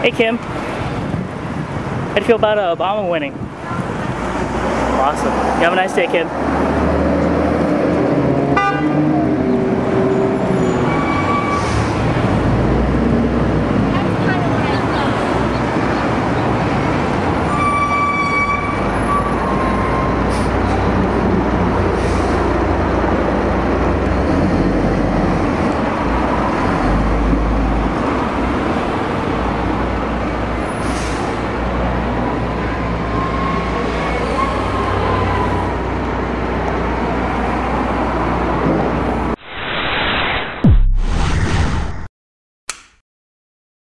Hey Kim, how do you feel about Obama winning? Awesome. You have a nice day, Kim.